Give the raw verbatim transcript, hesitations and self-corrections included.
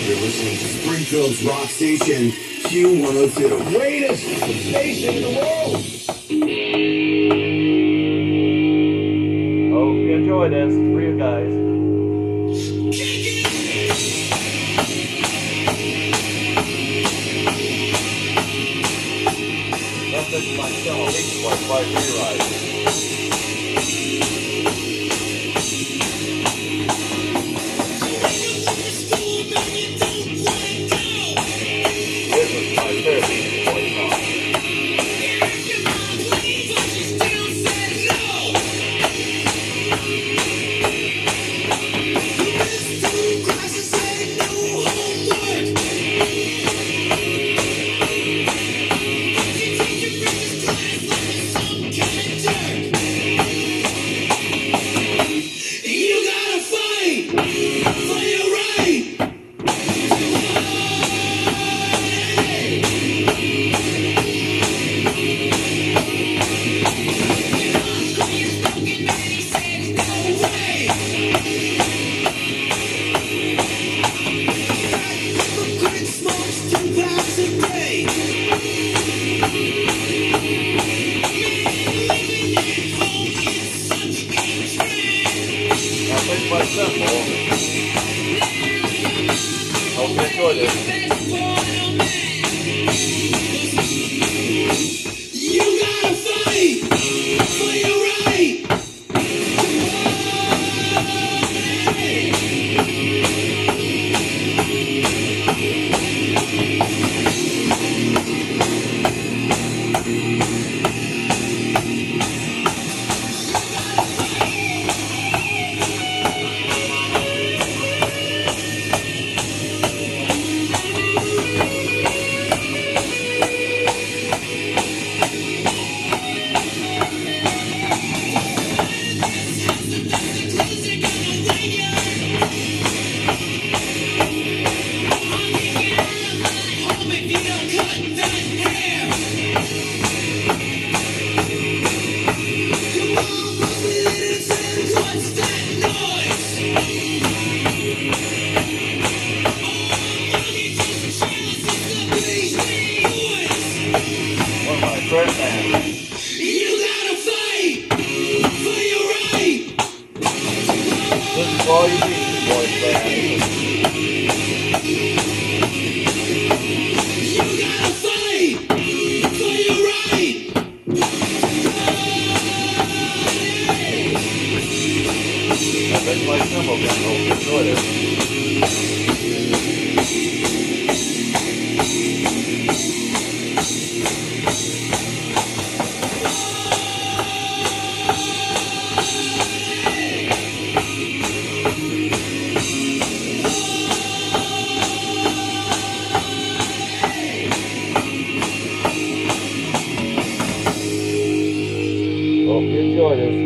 You're listening to Springfield's rock station, Q one oh two. Greatest station in the world. Hope you enjoy this for you guys. Message myself, weeks like five rewrites. Quite simple. Hope you enjoy this. You gotta fight for your right. First man. You gotta fight for your right. This is all you need, boys, man. You gotta fight for your right. That's my symbol, man. Hope you enjoyed it. Hope you enjoy this.